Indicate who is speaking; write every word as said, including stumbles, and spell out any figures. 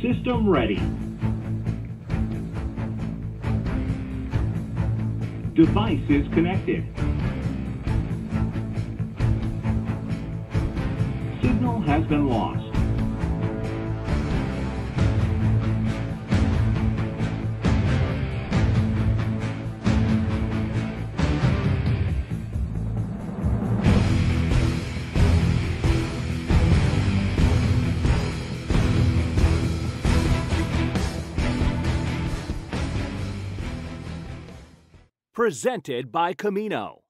Speaker 1: System ready. Device is connected. Signal has been lost.
Speaker 2: Presented by Camino.